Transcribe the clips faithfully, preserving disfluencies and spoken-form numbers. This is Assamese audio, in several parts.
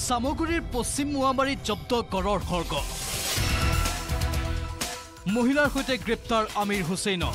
সামগুৰিৰ পশ্চিম মোৱামাৰীত জব্দ গড়ৰ খৰ্গ মহিলাৰ সৈতে গ্ৰেপ্তাৰ আমিৰ হুছেইন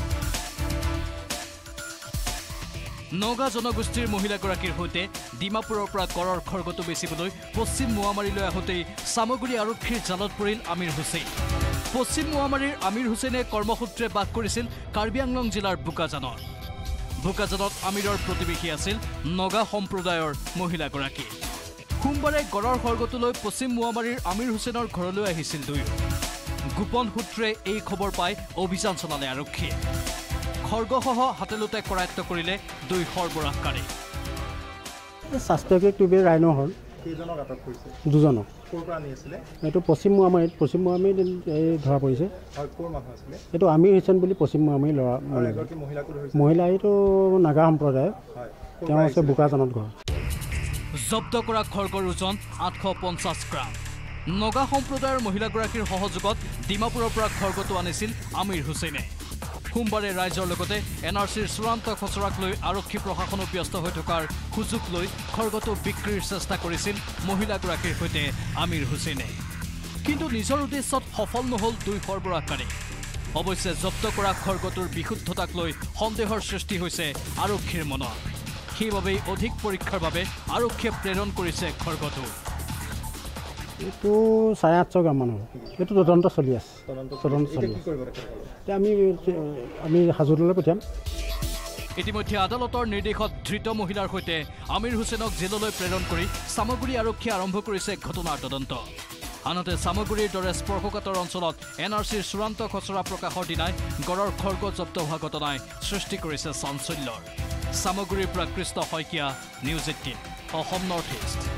নগা জনগোষ্ঠীৰ মহিলাগৰাকীৰ সৈতে ডিমাপুৰৰ পৰা গড়ৰ খৰ্গটো বেচিবলৈ পশ্চিম মোৱামাৰীলৈ আহোঁতেই সামগুৰি আৰক্ষীৰ জালত পৰিল আমিৰ হুছেইন পশ্চিম মোৱামাৰীৰ আমিৰ হুছেইনে কৰ্মসূত্ৰে বাস কৰিছিল কাৰ্বি আংলং জিলাৰ বোকাজানত বোকাজানত আমিৰৰ প্ৰতিবেশী আছিল নগা সম্প্ৰদায়ৰ মহিলাগৰাকী সোমবাৰে গড়ৰ খৰ্গটোলৈ পশ্চিম মোৱামাৰীৰ আমিৰ হুছেইনৰ ঘৰলৈ আহিছিল দুয়ো গোপন সূত্ৰে এই খবৰ পাই অভিযান চলালে আৰক্ষীয়ে খৰ্গসহ হাতেলোতে কৰায়ত্ব কৰিলে দুই সৰবৰাহকাৰী সাসপেক্ট টুবে ৰাইনো হল কেইজনক আটক কৰিছে দুজনক কোৰ পৰা আনি আছিল এইটো পশ্চিম মোৱামাৰীত পশ্চিম মোৱামাৰীত এই ধৰা পৰিছে আৰু কোৰ মানুহ আছিল এইটো আমিৰ হুছেইন বুলি পশ্চিম মোৱামাৰী ল'ৰা মানে এগৰাকী মহিলাকো ধৰিছে মহিলা এইটো নাগা সম্প্ৰদায় হয় তেওঁ আছে বোকাজানত ঘৰ জব্দ কৰা খৰ্গৰ ওজন আঠশ পঞ্চাছ গ্ৰাম নগা সম্প্ৰদায়ৰ মহিলাগৰাকীৰ সহযোগত ডিমাপুৰৰ পৰা খৰ্গটো আনিছিল আমিৰ হুছেইনে সোমবাৰে ৰাইজৰ লগতে এন আৰ চিৰ চূড়ান্ত খচৰাক লৈ আৰক্ষী প্ৰশাসনো ব্যস্ত হৈ থকাৰ সুযোগ লৈ খৰ্গটো বিক্ৰীৰ চেষ্টা কৰিছিল মহিলাগৰাকীৰ সৈতে আমিৰ হুছেইনে কিন্তু নিজৰ উদ্দেশ্যত সফল নহল দুই সৰবৰাহকাৰী অৱশ্যে জব্দ কৰা খৰ্গটোৰ বিশুদ্ধতাক লৈ সন্দেহৰ সৃষ্টি হৈছে আৰক্ষীৰ মনত সেইবাবেই অধিক পৰীক্ষাৰ বাবে আৰক্ষীয়ে প্ৰেৰণ কৰিছে খৰ্গটো এইটো চাৰে আঠশ গ্ৰাম মান হ'ব এইটো তদন্ত চলি আছে তদন্ত চলি আছে এতিয়া আমি আমি হাজোৰলৈ পঠিয়াম ইতিমধ্যে আদালতৰ নিৰ্দেশত ধৃত মহিলাৰ সৈতে আমিৰ হুছেইনক জেললৈ প্ৰেৰণ কৰি সামগুৰি আৰক্ষীয়ে আৰম্ভ কৰিছে ঘটনাৰ তদন্ত আনহাতে সামগুৰিৰ দৰে স্পৰ্শকাতৰ অঞ্চলত এন আৰ চিৰ চূড়ান্ত খচৰা প্ৰকাশৰ দিনাই গড়ৰ খৰ্গ জব্দ হোৱা ঘটনাই সৃষ্টি কৰিছে চাঞ্চল্যৰ সামগুৰিৰ পৰা Krishna Saikia news eighteen Assam north east